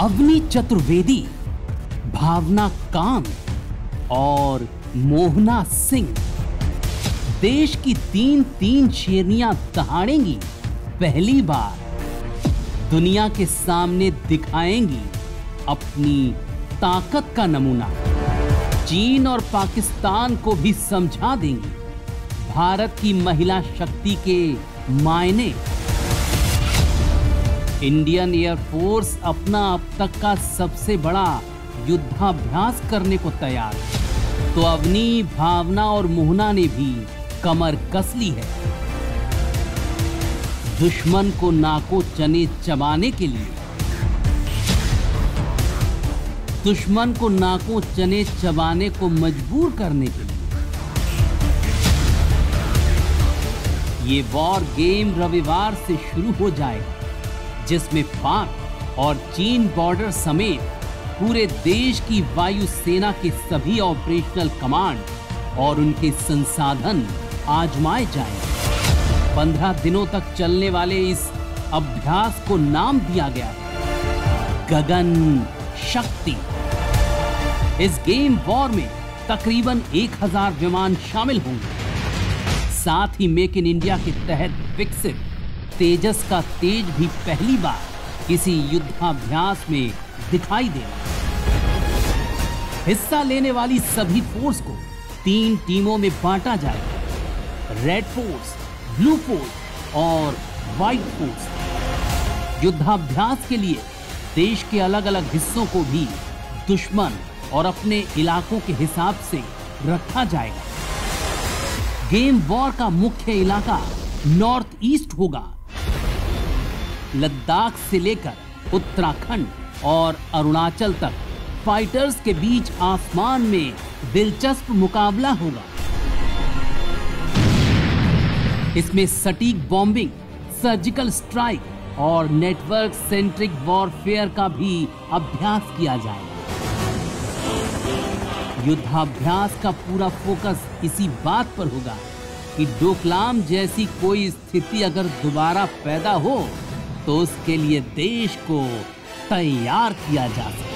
अवनी चतुर्वेदी, भावना कांत और मोहना सिंह। देश की तीन शेरनियां दहाड़ेंगी, पहली बार दुनिया के सामने दिखाएंगी अपनी ताकत का नमूना। चीन और पाकिस्तान को भी समझा देंगी भारत की महिला शक्ति के मायने। इंडियन एयरफोर्स अपना अब तक का सबसे बड़ा युद्धाभ्यास करने को तैयार है, तो अवनी, भावना और मोहना ने भी कमर कस ली है। दुश्मन को नाको चने चबाने के लिए, दुश्मन को नाको चने चबाने को मजबूर करने के लिए ये वॉर गेम रविवार से शुरू हो जाएगा, जिसमें पाक और चीन बॉर्डर समेत पूरे देश की वायु सेना के सभी ऑपरेशनल कमांड और उनके संसाधन आजमाए जाएंगे। 15 दिनों तक चलने वाले इस अभ्यास को नाम दिया गया है गगन शक्ति। इस गेम वॉर में तकरीबन 1000 विमान शामिल होंगे। साथ ही मेक इन इंडिया के तहत विकसित तेजस का तेज भी पहली बार किसी युद्धाभ्यास में दिखाई देगा। हिस्सा लेने वाली सभी फोर्स को 3 टीमों में बांटा जाएगा, रेड फोर्स, ब्लू फोर्स और व्हाइट फोर्स। युद्धाभ्यास के लिए देश के अलग अलग हिस्सों को भी दुश्मन और अपने इलाकों के हिसाब से रखा जाएगा। गेम वॉर का मुख्य इलाका नॉर्थ ईस्ट होगा। लद्दाख से लेकर उत्तराखंड और अरुणाचल तक फाइटर्स के बीच आसमान में दिलचस्प मुकाबला होगा। इसमें सटीक बॉम्बिंग, सर्जिकल स्ट्राइक और नेटवर्क सेंट्रिक वॉरफेयर का भी अभ्यास किया जाएगा। युद्धाभ्यास का पूरा फोकस इसी बात पर होगा कि डोकलाम जैसी कोई स्थिति अगर दोबारा पैदा हो तो उसके लिए देश को तैयार किया जा सके।